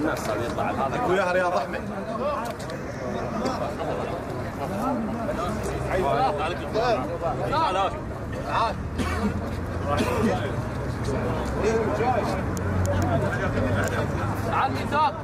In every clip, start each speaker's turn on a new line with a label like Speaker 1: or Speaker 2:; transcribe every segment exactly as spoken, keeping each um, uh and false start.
Speaker 1: الناس هذا يطلع هذا
Speaker 2: وياها رياض احمد.
Speaker 1: تعال ميثاق.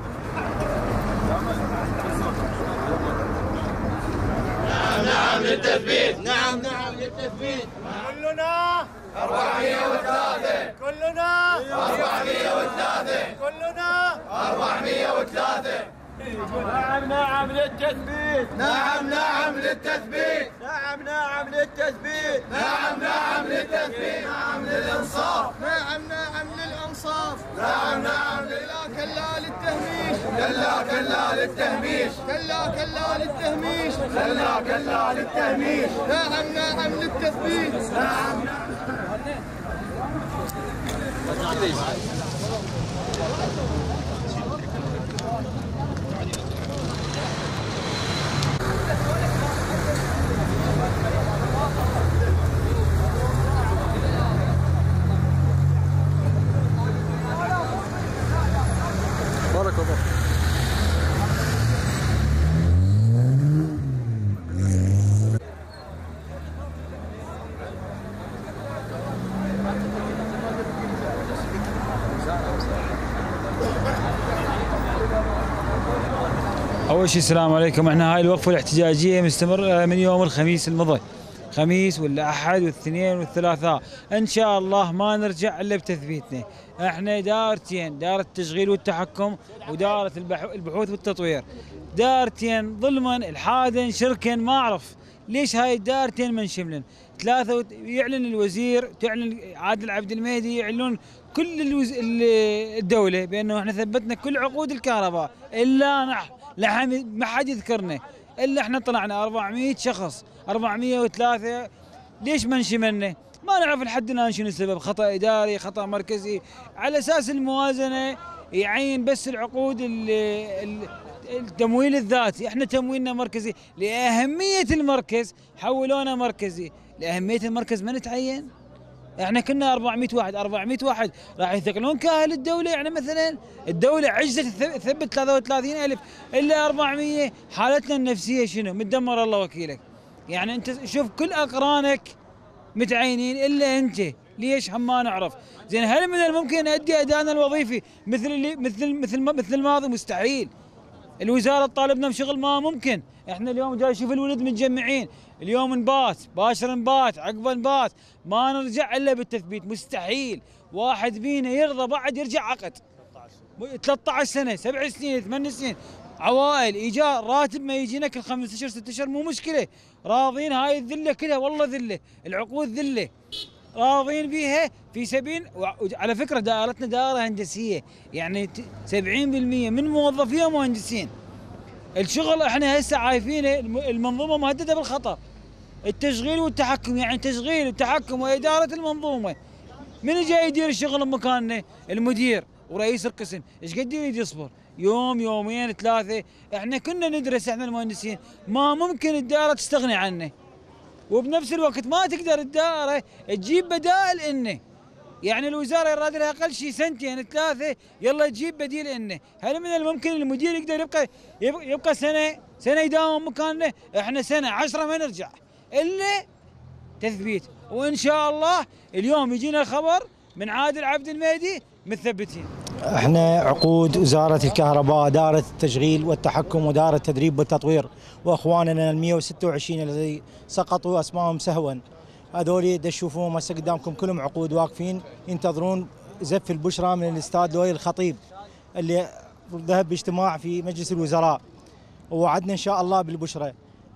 Speaker 3: نعم نعم للتثبيت. نعم نعم للتثبيت.
Speaker 2: كلنا
Speaker 3: أربعمئة وثلاثة.
Speaker 2: كلنا
Speaker 3: أربعمئة وثلاثة.
Speaker 2: كلنا
Speaker 3: أربعمئة وثلاثة.
Speaker 2: نعم نعم للتثبيت.
Speaker 3: نعم نعم للتثبيت.
Speaker 2: نعم نعم للتثبيت.
Speaker 3: نعم نعم للتثبيت. نعم للإنصاف.
Speaker 2: نعم نعم للانصاف.
Speaker 3: نعم نعم
Speaker 2: كلا كلا للتهميش.
Speaker 3: كلا كلا للتهميش.
Speaker 2: كلا كلا للتهميش.
Speaker 3: كلا كلا للتهميش.
Speaker 2: نعم نعم للتثبيت.
Speaker 3: نعم
Speaker 2: بارك الله.
Speaker 4: أول شيء السلام عليكم. احنا هاي الوقفة الاحتجاجية مستمرة من يوم الخميس المضى، خميس والأحد والاثنين والثلاثاء، إن شاء الله ما نرجع إلا بتثبيتنا. احنا دارتين، دارة التشغيل والتحكم ودارة البحوث والتطوير، دارتين ظلما الحادا شركا ما أعرف ليش هاي الدارتين منشملن. ثلاثة يعلن الوزير، تعلن عادل عبد المهدي، يعلنون كل الوز... الدولة بأنه احنا ثبتنا كل عقود الكهرباء إلا نحن، لحم ما حد يذكرنا إلا احنا طلعنا أربعمئة شخص، أربعمئة وثلاثة. ليش ما انشملنا؟ ما نعرف لحد الآن شنو السبب، خطأ إداري، خطأ مركزي، على أساس الموازنة يعين بس العقود التمويل الذاتي. احنا تمويلنا مركزي، لأهمية المركز حولونا مركزي، لأهمية المركز ما نتعين. احنا كنا أربعمئة واحد، أربعمئة واحد راح يثقلون كاهل الدولة. يعني مثلا الدولة عجزت تثبت ثلاثة وثلاثين ألف إلا أربعمئة، حالتنا النفسية شنو؟ متدمر الله وكيلك. يعني أنت شوف كل أقرانك متعينين إلا أنت، ليش هم ما نعرف؟ زين هل من الممكن أدي أدائنا الوظيفي مثل اللي مثل مثل مثل الماضي؟ مستحيل. الوزارة تطالبنا بشغل ما ممكن. احنا اليوم جاي نشوف الولد متجمعين، اليوم نبات، باشر نبات، عقب نبات، ما نرجع الا بالتثبيت. مستحيل واحد بينا يرضى بعد يرجع عقد ثلاثة عشر سنة، سبع سنين، ثمان سنين، عوائل، ايجار، راتب ما يجينا كل خمسة اشهر ست اشهر مو مشكلة، راضين. هاي الذلة كلها والله ذلة، العقود ذلة راضين بيها في سبيل. على فكرة دائرتنا دائرة هندسية، يعني سبعين بالمئة من موظفيها مهندسين. الشغل احنا هسه عايفينه المنظومة مهددة بالخطر. التشغيل والتحكم، يعني تشغيل والتحكم وإدارة المنظومة. من جاي يدير الشغل بمكاننا؟ المدير ورئيس القسم. ايش قد يريد يصبر؟ يوم يومين ثلاثة. احنا كنا ندرس احنا المهندسين ما ممكن الدائرة تستغني عنه، وبنفس الوقت ما تقدر الدائرة تجيب بدائل انه. يعني الوزارة يراد لها اقل شيء سنتين ثلاثة يلا تجيب بديل انه. هل من الممكن المدير يقدر يبقى يبقى سنة سنة يداوم مكانه؟ احنا سنة عشرة ما نرجع الا تثبيت. وان شاء الله اليوم يجينا الخبر من عادل عبد المهدي متثبتين.
Speaker 5: احنا عقود وزارة الكهرباء، دارة التشغيل والتحكم ودارة التدريب والتطوير، واخواننا ال مئة وستة وعشرين الذي سقطوا اسمائهم سهوا، هذول تشوفوهم هسه قدامكم كلهم عقود واقفين ينتظرون زف البشرى من الاستاذ لؤي الخطيب اللي ذهب باجتماع في مجلس الوزراء ووعدنا ان شاء الله بالبشرى.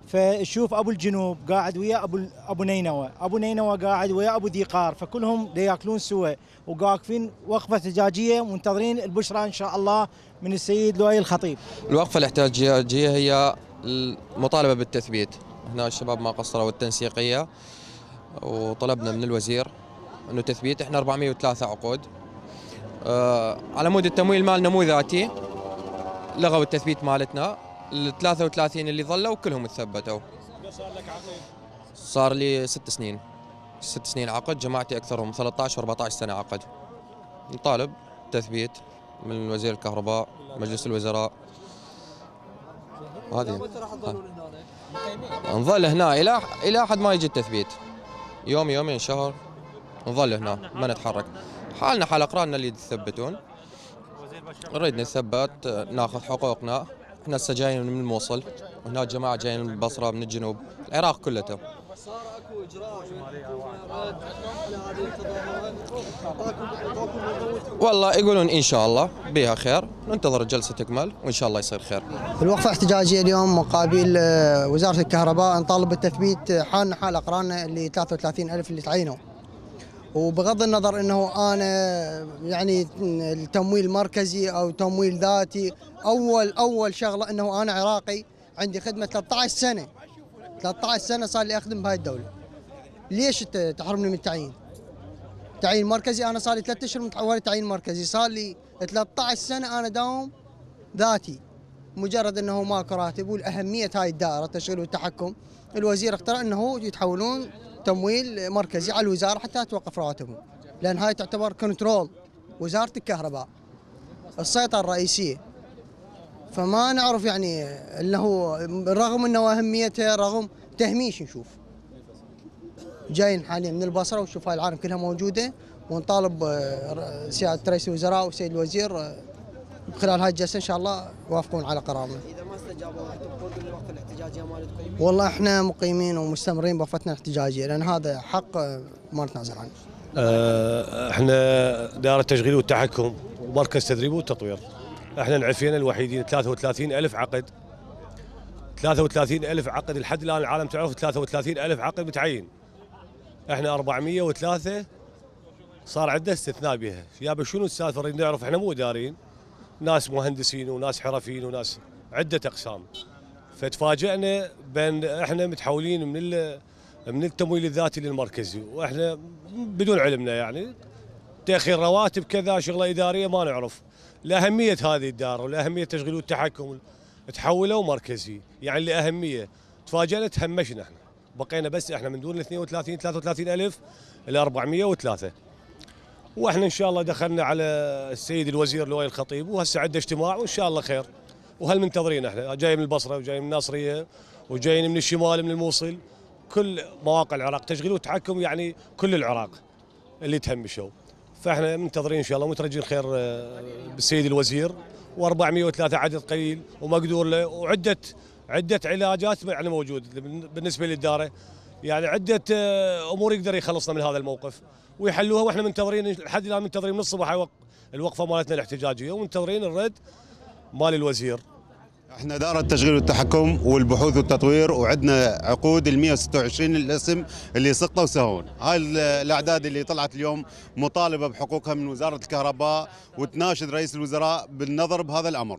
Speaker 5: فشوف ابو الجنوب قاعد ويا ابو ابو نينوى، ابو نينوى قاعد ويا ابو ذيقار، فكلهم ياكلون سوا وواقفين وقفه احتجاجيه منتظرين البشرى ان شاء الله من السيد لؤي الخطيب.
Speaker 6: الوقفه الاحتجاجيه هي المطالبه بالتثبيت. هنا الشباب ما قصروا التنسيقيه وطلبنا من الوزير انه تثبيت. احنا أربعمئة وثلاثة عقود أه على مود التمويل مالنا مو ذاتي، لغوا التثبيت مالتنا. ال ثلاثة وثلاثين اللي ظلوا كلهم تثبتوا.
Speaker 2: صار لك عقد؟
Speaker 6: صار لي ست سنين، ست سنين عقد. جماعتي اكثرهم ثلاثة عشر أربعة عشر سنه عقد. نطالب تثبيت. من وزير الكهرباء، مجلس الوزراء. هذه نظل هنا الى الى حد ما يجي التثبيت، يوم يومين شهر نظل هنا ما نتحرك. حالنا حال اقراننا اللي يثبتون، نريد نثبت ناخذ حقوقنا. احنا هسه جايين من الموصل، وهناك جماعه جايين من البصره، من الجنوب، العراق كلته.
Speaker 2: صار اكو اجراء على هذه التظاهرات؟
Speaker 6: والله يقولون ان شاء الله بها خير، ننتظر الجلسه تكمل وان شاء الله يصير خير.
Speaker 7: الوقفه احتجاجيه اليوم مقابل وزاره الكهرباء، نطالب بالتثبيت حالنا حال اقراننا اللي ثلاثة وثلاثين ألف اللي تعينوا. وبغض النظر انه انا يعني التمويل مركزي او تمويل ذاتي، اول اول شغله انه انا عراقي عندي خدمه ثلاثة عشر سنه، ثلاثة عشر سنه صار لي اخدم بهاي الدوله. ليش تحرمني من التعيين؟ تعيين مركزي، انا صار لي ثلاث اشهر متحول تعيين مركزي، صار لي ثلاثة عشر سنه انا داوم ذاتي. مجرد انه ماكو راتب، والاهميه هاي الدائره التشغيل والتحكم، الوزير اختار انه يتحولون تمويل مركزي على الوزاره حتى توقف رواتبهم، لان هاي تعتبر كنترول وزاره الكهرباء، السيطره الرئيسيه. فما نعرف يعني انه رغم انه اهميتها، رغم تهميش نشوف. جايين حاليا من البصره وشوف هاي العالم كلها موجوده، ونطالب سياده رئيس الوزراء والسيد الوزير خلال هاي الجلسه ان شاء الله يوافقون على قرارنا.
Speaker 8: اذا ما استجابوا راح تبقون بالوقفه الاحتجاجيه مالتكم؟
Speaker 7: والله احنا مقيمين ومستمرين بوقفتنا الاحتجاجيه، لان هذا حق ما نتنازل عنه.
Speaker 9: احنا دائره التشغيل والتحكم ومركز تدريب والتطوير. احنا العفينا الوحيدين ثلاثة وثلاثين ألف عقد، ثلاثة وثلاثين ألف عقد لحد الان العالم تعرف ثلاثة وثلاثين ألف عقد متعين. احنا أربعمئة وثلاثة صار عندنا استثناء بها. يابا شنو السالفه؟ نريد نعرف. احنا مو دارين، ناس مهندسين وناس حرفيين وناس عده اقسام. فتفاجئنا بان احنا متحولين من من التمويل الذاتي للمركزي، واحنا بدون علمنا يعني تاخير رواتب كذا شغله اداريه ما نعرف. لاهميه هذه الدار ولاهميه التشغيل والتحكم تحولوا مركزي، يعني لاهميه. تفاجئنا تهمشنا احنا، بقينا بس احنا من دون ال اثنين وثلاثين ثلاثة وثلاثين ألف الى أربعمئة وثلاثة. واحنا ان شاء الله دخلنا على السيد الوزير لؤي الخطيب، وهسه عنده اجتماع وان شاء الله خير. وهل منتظرين احنا، جاي من البصره وجاي من الناصريه وجايين من الشمال من الموصل، كل مواقع العراق تشغيل وتحكم، يعني كل العراق اللي تهمشوا. فاحنا منتظرين ان شاء الله ومترجين خير بالسيد الوزير. وأربعمئة وثلاثة عدد قليل ومقدور له، وعده عده علاجات يعني موجود بالنسبه للاداره، يعني عده امور يقدر يخلصنا من هذا الموقف ويحلوها. واحنا منتظرين لحد الان، منتظرين من الصبح الوقفه مالتنا الاحتجاجيه، ومنتظرين الرد مال الوزير.
Speaker 10: احنا دائرة التشغيل والتحكم والبحوث والتطوير، وعندنا عقود ال مئة وستة وعشرين الاسم اللي سقطوا وسهون. هاي الاعداد اللي طلعت اليوم مطالبه بحقوقها من وزاره الكهرباء، وتناشد رئيس الوزراء بالنظر بهذا الامر.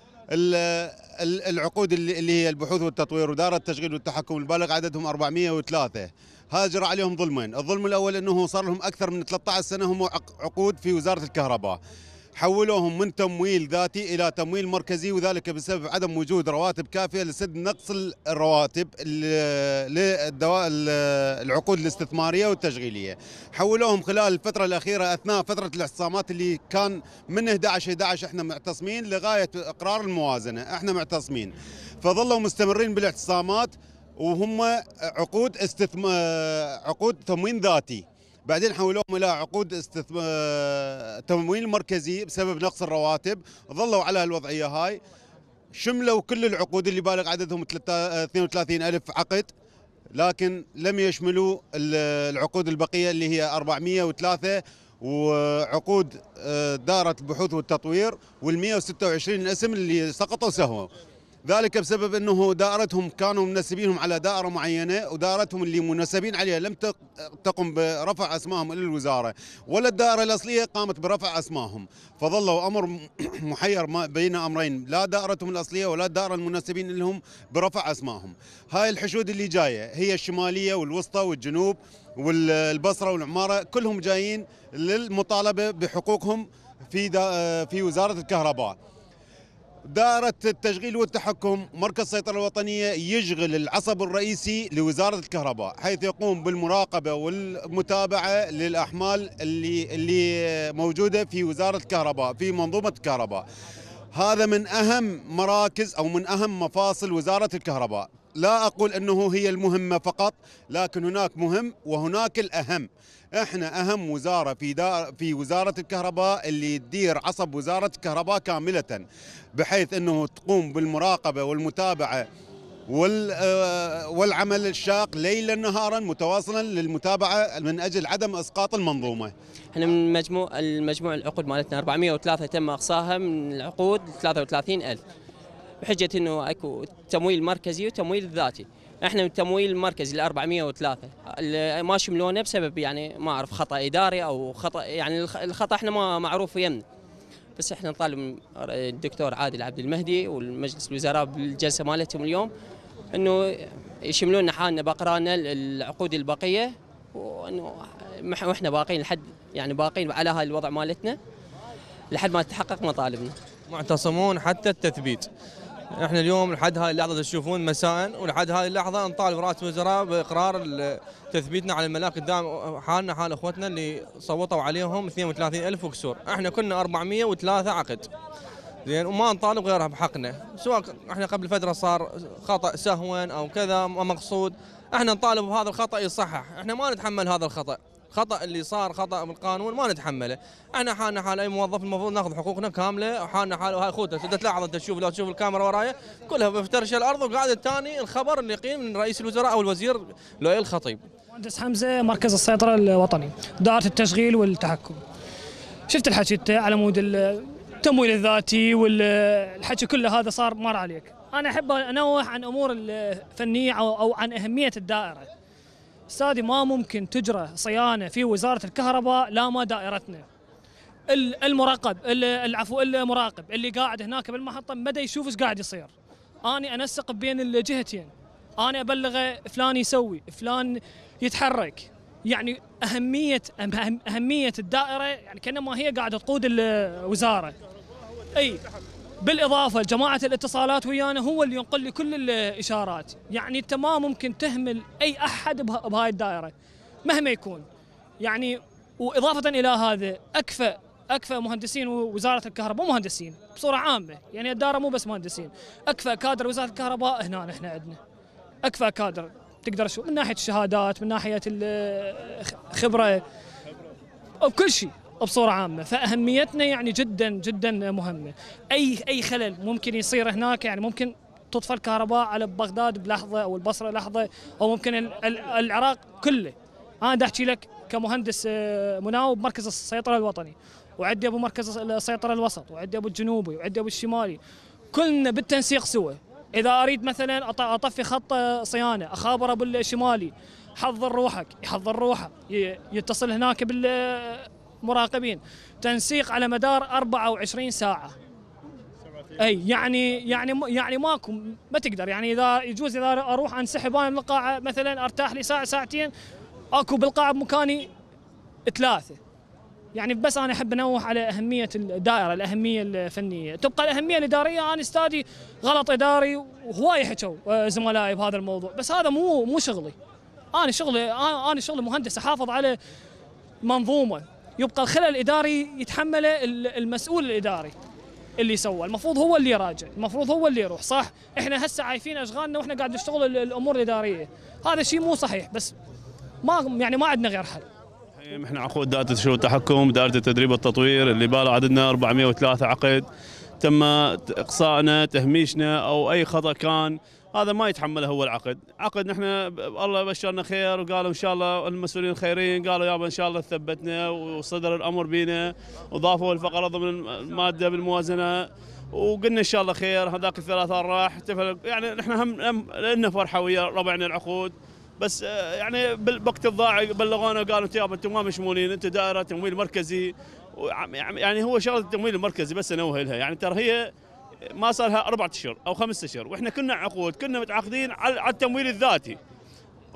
Speaker 10: العقود اللي هي البحوث والتطوير ودائرة التشغيل والتحكم البالغ عددهم أربعمئة وثلاثة، هذا جرى عليهم ظلمين. الظلم الاول انه صار لهم اكثر من ثلاثة عشر سنه هم عقود في وزاره الكهرباء، حولوهم من تمويل ذاتي الى تمويل مركزي، وذلك بسبب عدم وجود رواتب كافيه لسد نقص الرواتب للدواء العقود الاستثماريه والتشغيليه. حولوهم خلال الفتره الاخيره اثناء فتره الاعتصامات اللي كان من أحد عشر أحد عشر احنا معتصمين لغايه اقرار الموازنه، احنا معتصمين، فظلوا مستمرين بالاعتصامات وهم عقود استثمار عقود تموين ذاتي. بعدين حولوهم الى عقود استثم... تمويل مركزي بسبب نقص الرواتب. ظلوا على الوضعيه هاي، شملوا كل العقود اللي بالغ عددهم اثنين وثلاثين ألف عقد، لكن لم يشملوا العقود البقيه اللي هي أربعمئة وثلاثة وعقود دائره البحوث والتطوير وال مئة وستة وعشرين اسم اللي سقطوا سهوا. ذلك بسبب انه دائرتهم كانوا منسبينهم على دائره معينه، ودائرتهم اللي منسبين عليها لم تقم برفع اسمائهم الى الوزاره، ولا الدائره الاصليه قامت برفع اسمائهم، فظلوا امر محير بين امرين، لا دائرتهم الاصليه ولا الدائره المنسبين لهم برفع اسمائهم. هاي الحشود اللي جايه هي الشماليه والوسطى والجنوب والبصره والعماره، كلهم جايين للمطالبه بحقوقهم في في وزاره الكهرباء. دائرة التشغيل والتحكم مركز السيطرة الوطنية يشغل العصب الرئيسي لوزارة الكهرباء، حيث يقوم بالمراقبة والمتابعة للأحمال اللي اللي موجودة في وزارة الكهرباء في منظومة الكهرباء. هذا من أهم مراكز أو من أهم مفاصل وزارة الكهرباء. لا أقول أنه هي المهمة فقط، لكن هناك مهم وهناك الأهم. احنا أهم وزارة في في وزارة الكهرباء اللي تدير عصب وزارة الكهرباء كاملة، بحيث أنه تقوم بالمراقبة والمتابعة والعمل الشاق ليلا نهارا متواصلا للمتابعة من أجل عدم إسقاط المنظومة.
Speaker 11: احنا من مجموع المجموع العقود مالتنا أربعمئة وثلاثة تم إقصائها من العقود ثلاثة وثلاثين ألف، بحجة انه اكو تمويل مركزي وتمويل ذاتي. احنا التمويل المركزي ال أربعمئة وثلاثة ما شملونا بسبب يعني ما اعرف خطا اداري او خطا، يعني الخطا احنا ما معروف يمنا، بس احنا نطالب الدكتور عادل عبد المهدي والمجلس الوزراء بالجلسه مالتهم اليوم انه يشملونا حالنا باقرانا العقود الباقيه، وانه واحنا باقين لحد يعني باقين على هاي الوضع مالتنا لحد ما تتحقق مطالبنا.
Speaker 12: معتصمون حتى التثبيت. احنا اليوم لحد هاي اللحظه تشوفون مساء ولحد هاي اللحظه نطالب رئاسه الوزراء باقرار تثبيتنا على الملاك قدام حالنا حال اخوتنا اللي صوتوا عليهم اثنين وثلاثين ألف وكسور. احنا كنا أربعمئة وثلاثة عقد زين، وما نطالب غيرها بحقنا، سواء احنا قبل فتره صار خطا سهوا او كذا مقصود، احنا نطالب بهذا الخطا يصحح. احنا ما نتحمل هذا الخطا، خطأ اللي صار خطأ بالقانون ما نتحمله. احنا حالنا حال اي موظف المفروض ناخذ حقوقنا كامله، وحالنا حال هاي اخوته تلاحظ انت تشوف لو تشوف الكاميرا ورايا كلها مفترشه الارض، وقاعد الثاني الخبر اللي يقيم من رئيس الوزراء او الوزير لؤي الخطيب.
Speaker 13: مهندس حمزه، مركز السيطره الوطني، دائره التشغيل والتحكم. شفت الحكي على مود التمويل الذاتي والحكي كله هذا صار مر عليك. انا احب انوه عن امور الفنيه او عن اهميه الدائره. استاذي ما ممكن تجرى صيانه في وزاره الكهرباء لا ما دائرتنا. المراقب العفو المراقب اللي قاعد هناك بالمحطه مدى يشوف ايش قاعد يصير. اني انسق بين الجهتين، انا ابلغه فلان يسوي، فلان يتحرك. يعني اهميه اهميه الدائره يعني كانما هي قاعده تقود الوزاره. اي بالاضافه لجماعه الاتصالات ويانا هو اللي ينقل لي كل الاشارات، يعني انت ما ممكن تهمل اي احد بهاي الدائره مهما يكون. يعني واضافه الى هذا اكفى اكفى مهندسين وزاره الكهرباء، مو مهندسين بصوره عامه، يعني الدائره مو بس مهندسين، اكفى كادر وزاره الكهرباء هنا احنا عندنا اكفى كادر تقدر شو من ناحيه الشهادات، من ناحيه الخبره وكل شيء بصوره عامه. فاهميتنا يعني جدا جدا مهمه. اي اي خلل ممكن يصير هناك، يعني ممكن تطفى الكهرباء على بغداد بلحظه او البصره لحظه، او ممكن العراق كله. انا دا احكي لك كمهندس مناوب مركز السيطره الوطني، وعندي ابو مركز السيطره الوسط، وعندي ابو الجنوبي، وعندي ابو الشمالي، كلنا بالتنسيق سوا. اذا اريد مثلا اطفي خط صيانه اخابر ابو الشمالي، حضر روحك، يحضر روحه، يتصل هناك بالمراقبين، تنسيق على مدار أربعة وعشرين ساعه. اي يعني يعني يعني ماكو ما تقدر، يعني اذا يجوز اذا اروح انسحب انا من القاعه مثلا ارتاح لي ساعه ساعتين، اكو بالقاعه بمكاني ثلاثه. يعني بس انا احب انوه على اهميه الدائره، الاهميه الفنيه، تبقى الاهميه الاداريه. انا استاذي غلط اداري وهواي حكوا زملائي بهذا الموضوع، بس هذا مو مو شغلي. انا شغلي انا شغلي مهندس احافظ على منظومه، يبقى الخلل الاداري يتحمله المسؤول الاداري اللي سوى، المفروض هو اللي يراجع، المفروض هو اللي يروح. صح احنا هسه عايفين اشغالنا واحنا قاعد نشتغل الامور الاداريه، هذا شيء مو صحيح، بس ما يعني ما عندنا غير حل.
Speaker 14: احنا عقود دائره التشغيل والتحكم، دائره التدريب والتطوير اللي بالغ عددنا أربعمئة وثلاثة عقد، تم اقصائنا تهميشنا او اي خطا كان هذا ما يتحمله هو العقد. عقد نحن الله بشرنا خير وقالوا ان شاء الله المسؤولين خيرين، قالوا يابا ان شاء الله ثبتنا وصدر الامر بينا وضافوا الفقره ضمن الماده بالموازنه وقلنا ان شاء الله خير. هذاك الثلاثه راح يعني نحن هم لنا فرحه ويا ربعنا العقود، بس يعني بالوقت الضاع بلغونا قالوا انتم يابا انتم ما مشمولين، انتم دائره تمويل مركزي. يعني هو شغله التمويل المركزي بس انوه لها، يعني ترى هي ما صار لها أربعة أشهر أو خمسة أشهر، وإحنا كنا عقود كنا متعاقدين على التمويل الذاتي.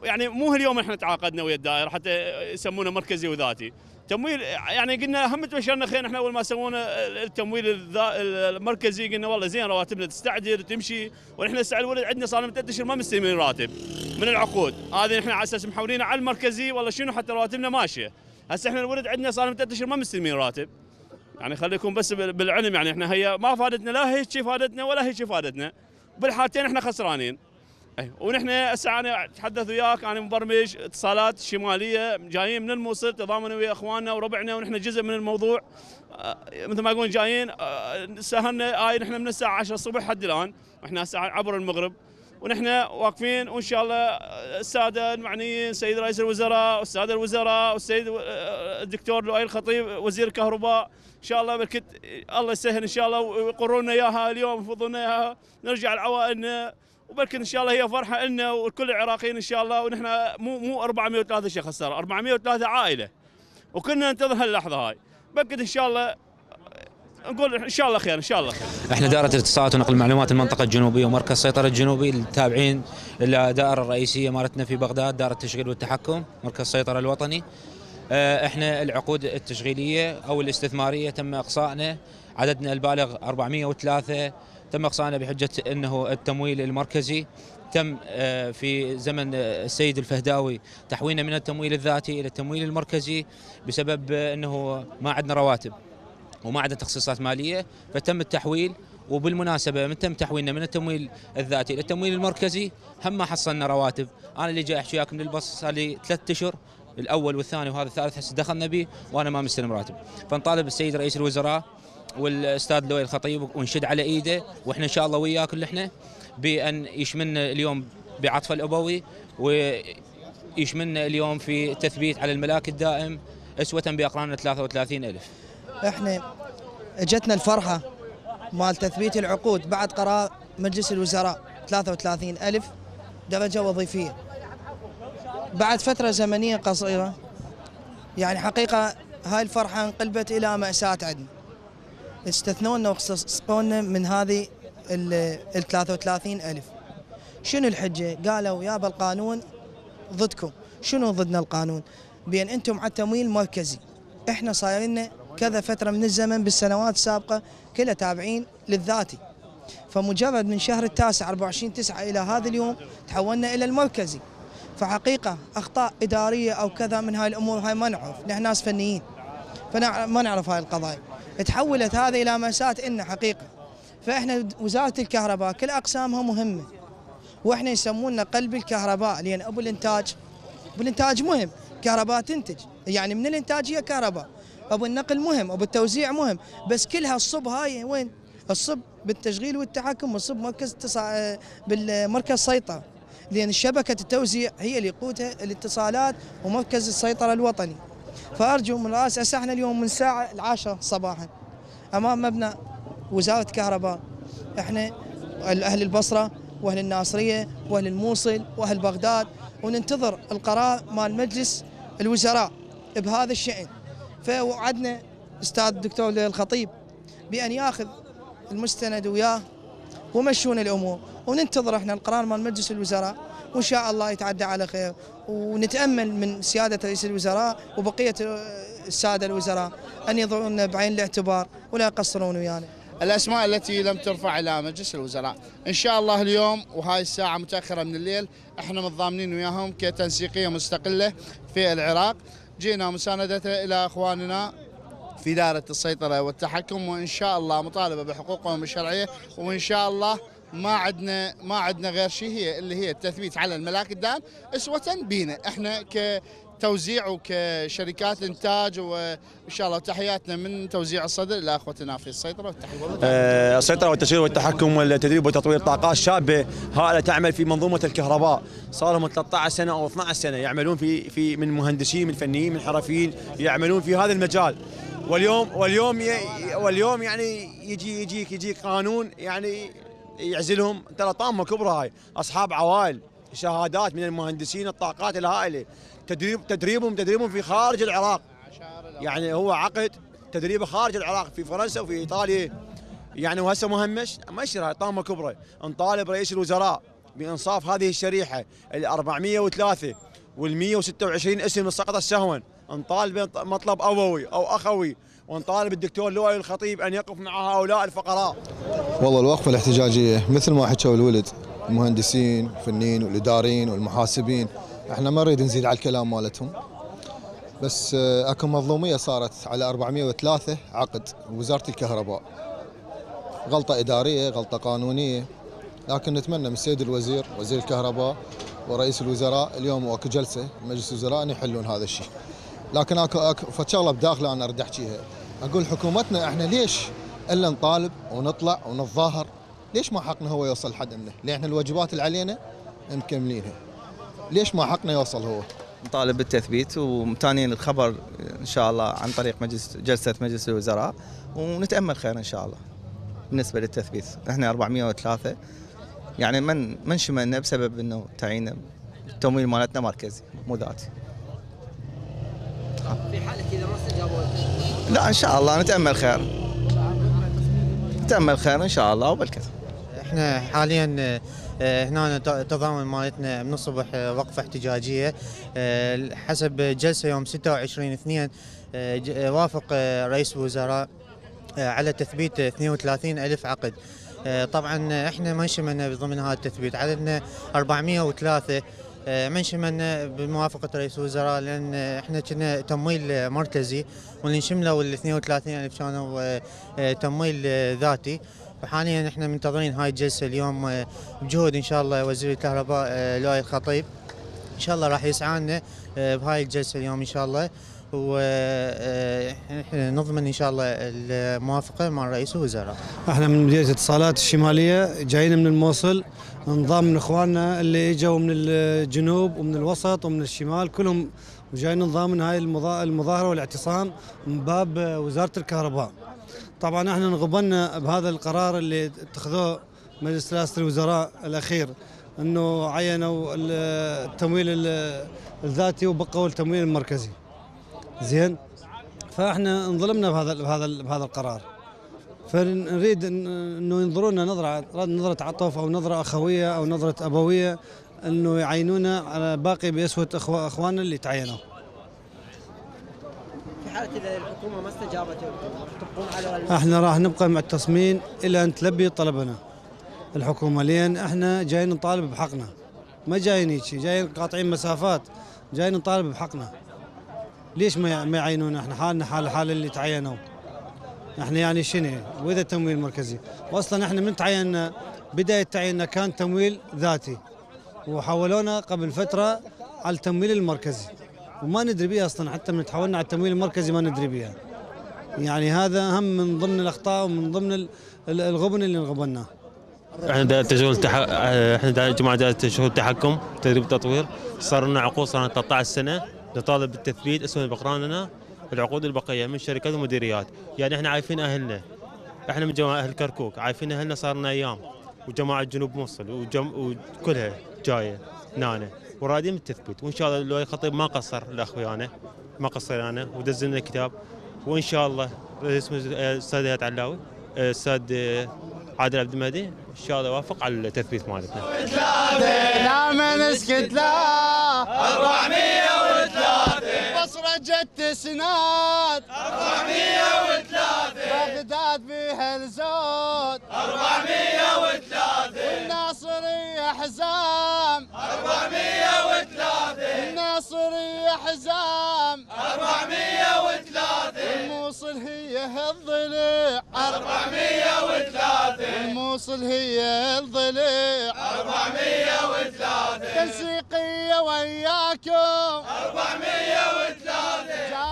Speaker 14: يعني مو اليوم احنا تعاقدنا ويا الدائره حتى يسمونه مركزي وذاتي. تمويل يعني قلنا هم تبشرنا خير. احنا اول ما سوونا التمويل المركزي قلنا والله زين رواتبنا تستعجل تمشي، ونحن هسه على الولد عندنا صار لنا ثلاث اشهر ما مستلمين راتب من العقود هذه. احنا على اساس محولينه على المركزي والله شنو حتى رواتبنا ماشيه. هسه احنا الولد عندنا صار لنا ثلاث اشهر ما مستلمين راتب. يعني خليكم بس بالعلم، يعني احنا هي ما فادتنا، لا هيك فادتنا ولا هيك فادتنا، بالحالتين احنا خسرانين. ونحن هسه انا اتحدث وياك، انا مبرمج اتصالات شماليه جايين من الموصل تضامنوا ويا اخواننا وربعنا، ونحن جزء من الموضوع. مثل ما يقولون جايين سهرنا هاي نحن من الساعه عشرة الصبح لحد الان، واحنا هسه عبر المغرب ونحن واقفين، وان شاء الله الساده المعنيين السيد رئيس الوزراء والساده الوزراء والسيد الدكتور لؤي الخطيب وزير الكهرباء ان شاء الله بركت الله يسهل ان شاء الله ويقروا لنا اياها اليوم يفضوا لنا اياها نرجع لعوائلنا، وبركن ان شاء الله هي فرحه لنا ولكل العراقيين ان شاء الله. ونحن مو مو أربعمئة وثلاثة شيء خساره، أربعمئة وثلاثة عائله، وكنا ننتظر هاللحظه هاي. بركن ان شاء الله نقول ان شاء الله خير ان شاء الله خير.
Speaker 15: احنا دائره الاتصالات ونقل معلومات المنطقه الجنوبيه ومركز السيطره الجنوبي التابعين للدائره الرئيسيه مالتنا في بغداد، دائره التشغيل والتحكم مركز السيطره الوطني. احنا العقود التشغيليه او الاستثماريه تم اقصائنا عددنا البالغ أربعمئة وثلاثة، تم اقصائنا بحجه انه التمويل المركزي تم في زمن السيد الفهداوي تحويلنا من التمويل الذاتي الى التمويل المركزي بسبب انه ما عندنا رواتب وما عندنا تخصيصات ماليه، فتم التحويل. وبالمناسبه من تم تحويلنا من التمويل الذاتي الى التمويل المركزي هم ما حصلنا رواتب. انا اللي جاي احكي وياك من البص صار لي ثلاث اشهر، الاول والثاني وهذا الثالث هسه دخلنا به وانا ما مستلم راتب. فنطالب السيد رئيس الوزراء والاستاذ لؤي الخطيب ونشد على ايده، واحنا ان شاء الله وياه كل احنا بان يشملنا اليوم بعطفه الابوي ويشملنا اليوم في تثبيت على الملاك الدائم اسوه باقراننا ثلاثة وثلاثين ألف.
Speaker 7: احنا اجتنا الفرحه مال تثبيت العقود بعد قرار مجلس الوزراء ثلاثة وثلاثين ألف درجه وظيفيه بعد فتره زمنيه قصيره. يعني حقيقه هاي الفرحه انقلبت الى ماساه عندنا. استثنونا واختصونا من هذه ال ثلاثة وثلاثين ألف. شنو الحجه؟ قالوا يابا القانون ضدكم. شنو ضدنا القانون؟ بان انتم على تمويل مركزي. احنا صاير لنا كذا فتره من الزمن بالسنوات السابقه كلها تابعين للذاتي، فمجرد من شهر التاسع أربعة وعشرين تسعة الى هذا اليوم تحولنا الى المركزي. فحقيقه اخطاء اداريه او كذا من هاي الامور هاي ما نعرف، نحن ناس فنيين فما نعرف هاي القضايا. تحولت هذه الى مأساة إلنا حقيقه. فاحنا وزاره الكهرباء كل اقسامها مهمه، واحنا يسمونا قلب الكهرباء، لان ابو الانتاج ابو الانتاج مهم، كهرباء تنتج، يعني من الانتاج هي كهرباء. ابو النقل مهم، ابو التوزيع مهم، بس كلها الصب هاي وين؟ الصب بالتشغيل والتحكم، والصب مركز تصع... بالمركز السيطره، لان شبكه التوزيع هي اللي يقودها الاتصالات ومركز السيطره الوطني. فارجو من رئاسة هسه احنا اليوم من الساعه العاشرة صباحا امام مبنى وزاره الكهرباء، احنا اهل البصره واهل الناصريه واهل الموصل واهل بغداد، وننتظر القرار مال مجلس الوزراء بهذا الشأن. فوعدنا استاذ الدكتور الخطيب بان ياخذ المستند وياه ومشون الامور، وننتظر احنا القرار مال مجلس الوزراء، وان شاء الله يتعدى على خير. ونتامل من سياده رئيس الوزراء وبقيه الساده الوزراء ان يضعون بعين الاعتبار ولا يقصرون ويانا.
Speaker 3: الاسماء التي لم ترفع الى مجلس الوزراء ان شاء الله اليوم وهاي الساعه متاخره من الليل احنا متضامنين وياهم كتنسيقيه مستقله في العراق، جينا مساندته الى اخواننا في دائره السيطره والتحكم، وان شاء الله مطالبه بحقوقهم الشرعيه، وان شاء الله ما عندنا ما عندنا غير شيء هي اللي هي التثبيت على الملاك الدائم اسوه بينا احنا كتوزيع وكشركات انتاج، وان شاء الله تحياتنا من توزيع الصدر الى اخوتنا في السيطره والتحكم.
Speaker 16: آه السيطره والتشغيل والتحكم والتدريب وتطوير طاقات شابه هائله تعمل في منظومه الكهرباء، صار لهم ثلاثة عشر سنه او اثنعش سنه يعملون في في من مهندسين من فنيين من حرفيين يعملون في هذا المجال. واليوم واليوم واليوم يعني يجي يجيك يجيك قانون يعني يعزلهم. ترى طامه كبرى هاي، اصحاب عوائل، شهادات من المهندسين الطاقات الهائله، تدريب تدريبهم تدريبهم في خارج العراق، يعني هو عقد تدريبه خارج العراق في فرنسا وفي ايطاليا، يعني وهسه مهمش مشر هاي طامه كبرى. نطالب رئيس الوزراء بإنصاف هذه الشريحة ال أربعمئة وثلاثة وال مئة وستة وعشرين اسم اللي سقطت سهوا، نطالب مطلب أبوي أو أخوي، ونطالب الدكتور لؤي الخطيب أن يقف مع هؤلاء الفقراء.
Speaker 17: والله الوقفة الاحتجاجية مثل ما حكوا الولد، المهندسين الفنيين والإداريين والمحاسبين، احنا ما نريد نزيد على الكلام مالتهم، بس اكو مظلومية صارت على أربعمئة وثلاثة عقد وزارة الكهرباء، غلطة إدارية غلطة قانونية، لكن نتمنى من السيد الوزير وزير الكهرباء ورئيس الوزراء اليوم واكو جلسة مجلس الوزراء أن يحلون هذا الشيء. لكن اكو اكو فشغله بداخله انا اريد احكيها، اقول حكومتنا احنا ليش الا نطالب ونطلع ونتظاهر؟ ليش ما حقنا هو يوصل حد عندنا؟ ليه احنا الواجبات اللي علينا مكملينها؟ ليش ما حقنا يوصل هو؟
Speaker 18: نطالب بالتثبيت، ومتانين الخبر ان شاء الله عن طريق مجلس جلسه مجلس الوزراء، ونتامل خير ان شاء الله. بالنسبه للتثبيت احنا أربعمئة وثلاثة يعني من من شملنا بسبب انه تعيين التمويل مالتنا مركزي مو ذاتي.
Speaker 8: في حالة إذا ما استجابوا
Speaker 18: لا إن شاء الله نتأمل خير، نتأمل خير إن شاء الله وبالكثر.
Speaker 5: احنا حاليا هنا تضامن مالتنا من الصبح وقفة احتجاجية حسب جلسة يوم ستة وعشرين اثنين، وافق رئيس الوزراء على تثبيت اثنين وثلاثين ألف عقد. طبعا احنا ما انشملنا ضمن هذا التثبيت، عددنا أربعمئة وثلاثة، ما انشملنا بموافقة رئيس الوزراء لأن احنا كنا تمويل مركزي، واللي انشملوا ال اثنين وثلاثين ألف كانوا تمويل ذاتي. فحاليا احنا منتظرين هاي الجلسة اليوم بجهود ان شاء الله وزير الكهرباء لؤي الخطيب، ان شاء الله راح يسعى لنا بهاي الجلسة اليوم ان شاء الله، ونحن نضمن ان شاء الله الموافقة مع رئيس الوزراء.
Speaker 19: احنا من مديرية الاتصالات الشمالية جايين من الموصل، نظام من اخواننا اللي اجوا من الجنوب ومن الوسط ومن الشمال كلهم جايين نظام من هاي المظاهرة والاعتصام من باب وزارة الكهرباء. طبعا احنا انغبنا بهذا القرار اللي اتخذوه مجلس رئاسة الوزراء الاخير، انه عينوا التمويل الذاتي وبقوا التمويل المركزي. زين، فاحنا انظلمنا بهذا بهذا بهذا القرار، فنريد انه ينظروا لنا نظره نظره عطف او نظره اخويه او نظره ابويه، انه يعينونا على باقي باسوه اخواننا اللي تعينوا.
Speaker 8: في حالة إذا الحكومة ما استجابت تبقون على
Speaker 19: احنا راح نبقى معتصمين الى ان تلبي طلبنا الحكومه، لان احنا جايين نطالب بحقنا، ما جايين هيك، جايين قاطعين مسافات، جايين نطالب بحقنا. ليش ما ما يعينونا؟ احنا حالنا حال حال اللي تعينوا. احنا يعني شنو؟ واذا تمويل مركزي، واصلا احنا من تعيننا بدايه تعييننا كان تمويل ذاتي، وحولونا قبل فتره على التمويل المركزي، وما ندري بيها اصلا، حتى من تحولنا على التمويل المركزي ما ندري بيها. يعني هذا هم من ضمن الاخطاء ومن ضمن الغبن اللي انغبناه.
Speaker 20: احنا دائره تشغيل تح... احنا دائره جماعه دائره تشغيل التحكم تدريب التطوير، صار لنا عقود، صار لنا ثلاثة عشر سنه نطالب بالتثبيت اسم بقراننا العقود البقيه من شركات ومديريات. يعني احنا عارفين اهلنا، احنا من جماعه اهل كركوك عارفين اهلنا، صار لنا ايام، وجماعه جنوب موصل وجم... وكلها جايه نانا ورادين بالتثبيت، وان شاء الله لو الخطيب ما قصر الاخ ويانا، ما قصر انا ودز لنا كتاب، وان شاء الله رئيس الاستاذ هيات علاوي الاستاذ عادل عبد المهدي ان شاء الله يوافق على التثبيت مالتنا.
Speaker 3: لا ما نسكت لا
Speaker 21: أربعمئة وثلاثة
Speaker 3: بصرة جت سناد
Speaker 21: أربعمئة وثلاثة
Speaker 3: بغداد بها الزود
Speaker 21: أربعمئة وثلاثة
Speaker 3: والناصرية حزام
Speaker 21: أربعمئة وثلاثة
Speaker 3: الناصرية حزام
Speaker 21: أربعمئة وثلاثة
Speaker 3: الموصل هي الضليع
Speaker 21: أربعمئة وثلاثة
Speaker 3: الموصل هي الضليع
Speaker 21: أربعمئة وثلاثة
Speaker 3: تنسيقية وياكم
Speaker 21: أربعمئة وثلاثة